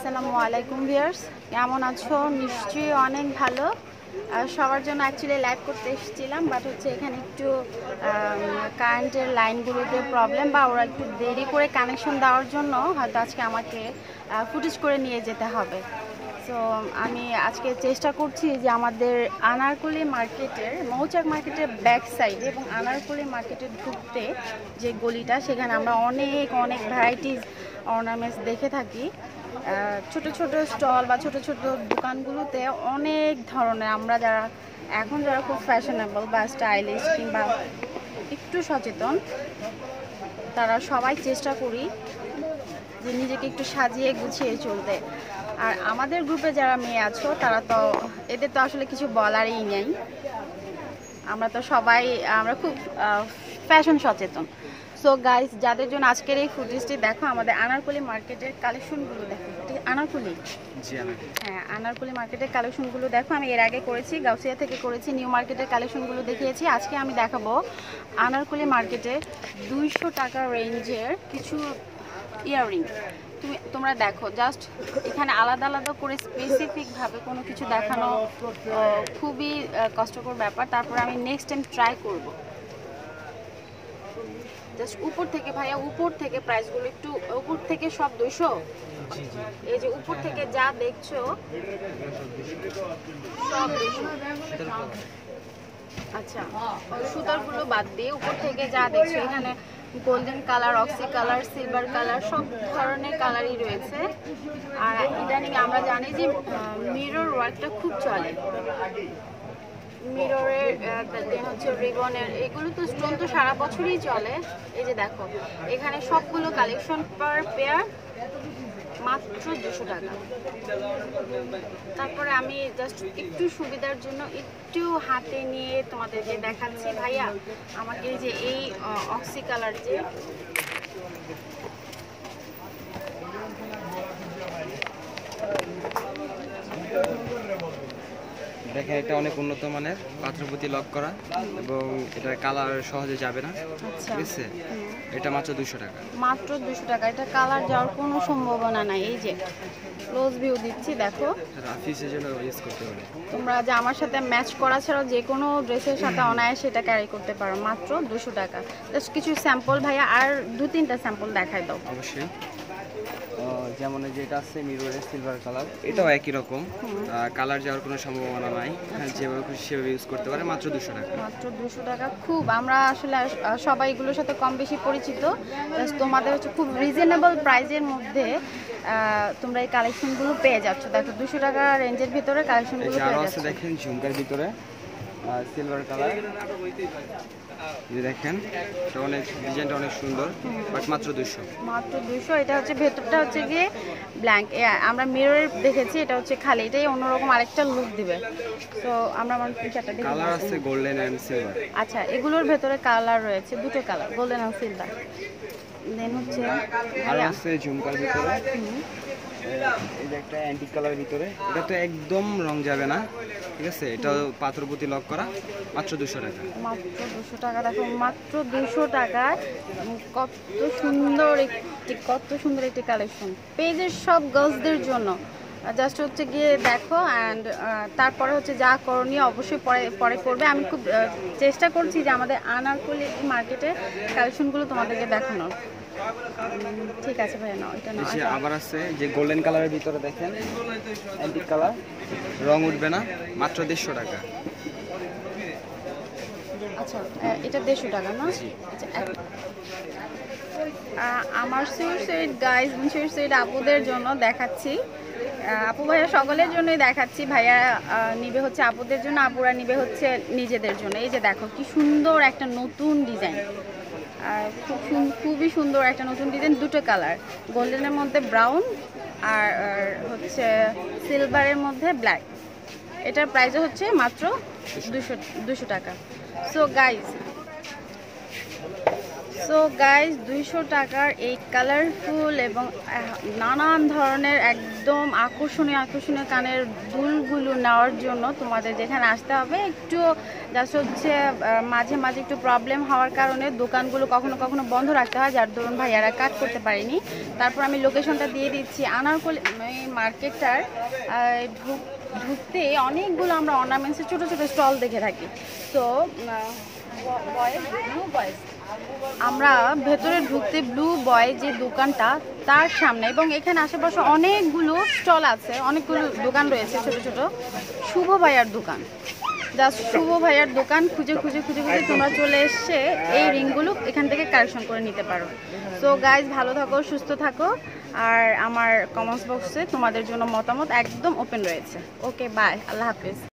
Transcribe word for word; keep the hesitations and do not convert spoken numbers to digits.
আসসালামু আলাইকুম ভিউয়ার্স, কেমন আছো? নিশ্চয়ই অনেক ভালো। সবার জন্য অ্যাকচুয়ালি লাইভ করতে এসেছিলাম, বাট হচ্ছে এখানে একটু কারেন্টের লাইনগুলোতে প্রবলেম, বা ওরা একটু দেরি করে কানেকশন দেওয়ার জন্য হয়তো আজকে আমাকে ফুটেজ করে নিয়ে যেতে হবে। সো আমি আজকে চেষ্টা করছি যে আমাদের আনারকুলি মার্কেটের, মৌচাক মার্কেটের ব্যাক সাইডে এবং আনারকুলি মার্কেটের ঢুকতে যে গলিটা, সেখানে আমরা অনেক অনেক ভ্যারাইটিস অর্নামেন্টস দেখে থাকি। ছোট ছোট স্টল বা ছোট ছোট দোকানগুলোতে অনেক ধরনের, আমরা যারা এখন যারা খুব ফ্যাশনেবল বা স্টাইলিশ কিংবা একটু সচেতন, তারা সবাই চেষ্টা করি যে নিজেকে একটু সাজিয়ে গুছিয়ে চলতে। আর আমাদের গ্রুপে যারা মেয়ে আছো, তারা তো এদের তো আসলে কিছু বলারই নেই। আমরা তো সবাই আমরা খুব ফ্যাশন সচেতন। সো গাইস, যাদের জন্য আজকের এই ফুটেজটি দেখো, আমাদের আনারকুলি মার্কেটের কালেকশনগুলো দেখো। আনারকুলি, হ্যাঁ, আনারকুলি মার্কেটের কালেকশনগুলো দেখো। আমি এর আগে করেছি, গাউসিয়া থেকে করেছি, নিউ মার্কেটের কালেকশনগুলো দেখিয়েছি। আজকে আমি দেখাবো আনারকুলি মার্কেটে দুইশো টাকা রেঞ্জের কিছু ইয়াররিং। তুমি তোমরা দেখো, জাস্ট এখানে আলাদা আলাদা করে স্পেসিফিকভাবে কোনো কিছু দেখানো খুবই কষ্টকর ব্যাপার। তারপর আমি নেক্সট টাইম ট্রাই করব। জাস্ট উপর থেকে ভাইয়া, উপর থেকে প্রাইসগুলো একটু উপর থেকে সব দুইশো। এই যে উপর থেকে যা দেখছো সব দুইশো। আচ্ছা, সুতারগুলো বাদ দিয়ে উপর থেকে যা দেখছো, এখানে গোল্ডেন কালার, অক্সি কালার, সিলভার কালার, সব ধরনের কালারই রয়েছে। আর ইদানিং আমরা জানি যে মিরর ওয়ার্কটা খুব চলে, মিররের দেন হচ্ছে রিবনের, এগুলো তো স্টোন তো সারা বছরই চলে। এই যে দেখো, এখানে সবগুলো কালেকশন পার পেয়ার মাত্র দুশো টাকা। তারপরে আমি জাস্ট একটু সুবিধার জন্য একটু হাতে নিয়ে তোমাদেরকে দেখাচ্ছি। ভাইয়া, আমাকে যে এই অক্সি কালার, যে দেখেন, এটা অনেক উন্নত মানের পাত্রপতি লক করা এবং এটার কালার সহজে যাবে না। ঠিক আছে, এটা মাত্র দুশো টাকা। মাত্র দুশো টাকা, এটা কালার যাওয়ার কোনো সম্ভাবনা নাই। এই যে ক্লোজ ভিউ দিচ্ছি, দেখো। অফিসের জন্য ইউজ করতে পারে। তোমরা যে আমার সাথে ম্যাচ করা ছাড়াও যে কোনো ড্রেসের সাথে অনায়াসে এটা ক্যারি করতে পারো, মাত্র দুশো টাকা। জাস্ট কিছু স্যাম্পল ভাইয়া, আর দু তিনটা স্যাম্পল দেখাই দাও। অবশ্যই, যেমন যেটা আছে মিররের সিলভার কালার, এটাও একই রকম, কালার যাওয়ার কোনো সম্ভাবনা নাই। যেভাবে খুশি সেভাবে ইউজ করতে পারে, মাত্র দুশো টাকা। মাত্র দুশো টাকা। খুব, আমরা আসলে সবাই এগুলোর সাথে কম বেশি পরিচিত। তোমাদের হচ্ছে খুব রিজনেবল প্রাইসের মধ্যে তোমরা এই কালেকশনগুলো পেয়ে যাচ্ছ। দেখো, দুশো টাকা রেঞ্জের ভিতরে কালেকশনগুলো পেয়ে যাচ্ছ। দেখেন ঝুমকার ভিতরে সিলভার কালার, এই দেখেন, এটা অনেক ডিজাইনটা অনেক সুন্দর, বাট মাত্র দুশো। মাত্র দুশো। এটা হচ্ছে ভেতরটা হচ্ছে গিয়ে ব্ল্যাঙ্ক, আমরা মিররে দেখেছি, এটা হচ্ছে খালি, এটাই অন্যরকম আরেকটা লুক দিবে। তো আমরা আমার চারটা দেখি, কালার আছে গোল্ডেন এন্ড সিলভার। আচ্ছা, এগুলোর ভেতরে কালার রয়েছে, দুটো কালার, গোল্ডেন আর সিলভার। দেন হচ্ছে আর আছে ঝুমকার ভিতরে, এই যে একটা অ্যান্টিক কালার ভিতরে, এটা তো একদম রং যাবে না। ঠিক আছে, এটা পাথরপতি লক করা, মাত্র দুশো টাকা। মাত্র দুশো টাকা। দেখো, মাত্র দুশো টাকায় কত সুন্দর একটি কত সুন্দর একটি কালেকশন, পেজের সব গার্লসদের জন্য। জাস্ট হচ্ছে গিয়ে দেখো, অ্যান্ড তারপরে হচ্ছে যা করণীয় অবশ্যই পরে পরে করবে। আমি খুব চেষ্টা করছি যে আমাদের আনারকুলি মার্কেটের কালেকশনগুলো তোমাদেরকে দেখানোর। ঠিক আছে ভাইয়া, নাও এটা নাও। আবার আছে যে গোল্ডেন কালারের ভিতরে, দেখেন অ্যান্টিক কালার, রং উঠবে না, মাত্র দেড়শো টাকা। আচ্ছা, এটা দেড়শো টাকা না? আচ্ছা, আমার sweet sweet guys, sweet sweet আপুদের জন্য দেখাচ্ছি। আপু ভাইয়া সকলের জন্যই দেখাচ্ছি। ভাইয়া নিবে হচ্ছে আপুদের জন্য, আপুরা নিবে হচ্ছে নিজেদের জন্য। এই যে দেখো, কি সুন্দর একটা নতুন ডিজাইন, আর খুব খুবই সুন্দর একটা নতুন ডিজাইন, দুটো কালার, গোল্ডেনের মধ্যে ব্রাউন আর হচ্ছে সিলভারের মধ্যে ব্ল্যাক। এটার প্রাইস হচ্ছে মাত্র দুশো দুশো টাকা। সো গাইজ, সো গাইজ দুইশো টাকার এই কালারফুল এবং আহ, নানান ধরনের একদম আকর্ষণীয় আকর্ষণীয় কানের দুলগুলো নেওয়ার জন্য তোমাদের যেখানে আসতে হবে একটু জাস্ট হচ্ছে আহ, মাঝে মাঝে একটু প্রবলেম হওয়ার কারণে দোকানগুলো কখনো কখনো বন্ধ রাখতে হয়, যার দরুন ভাইয়ারা কাট করতে পারিনি। তারপর আমি লোকেশনটা দিয়ে দিচ্ছি। আনারকলি এই মার্কেটটার ঢুক ঢুকতে অনেকগুলো আমরা অর্নামেন্টসের ছোটো ছোটো স্টল দেখে থাকি। তো বয়েজ ব্লু বয়েজ আমরা ভেতরে ঢুকতে ব্লু বয় যে দোকানটা তার সামনে, এবং এখানে আশেপাশে অনেকগুলো স্টল আছে, অনেকগুলো দোকান রয়েছে ছোট ছোট। শুভ ভাইয়ার দোকান, জাস্ট শুভ ভাইয়ার দোকান খুঁজে খুঁজে খুঁজে খুঁজে তোমরা চলে এসে এই রিংগুলো এখান থেকে কালেকশন করে নিতে পারো। সো গাইজ ভালো থাকো, সুস্থ থাকো, আর আমার কমেন্টস বক্সে তোমাদের জন্য মতামত একদম ওপেন রয়েছে। ওকে বাই, আল্লাহ হাফিজ।